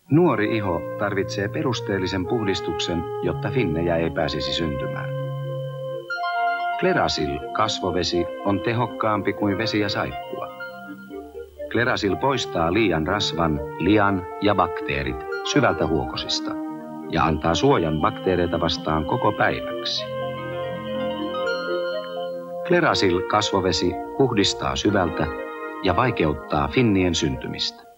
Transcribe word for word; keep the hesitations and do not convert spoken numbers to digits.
Nuori iho tarvitsee perusteellisen puhdistuksen, jotta finnejä ei pääsisi syntymään. Klerasil-kasvovesi on tehokkaampi kuin vesi ja saippua. Klerasil poistaa liian rasvan, lian ja bakteerit syvältä huokosista ja antaa suojan bakteereita vastaan koko päiväksi. Klerasil-kasvovesi puhdistaa syvältä ja vaikeuttaa finnien syntymistä.